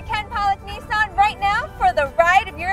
to Ken Pollock Nissan right now for the ride of your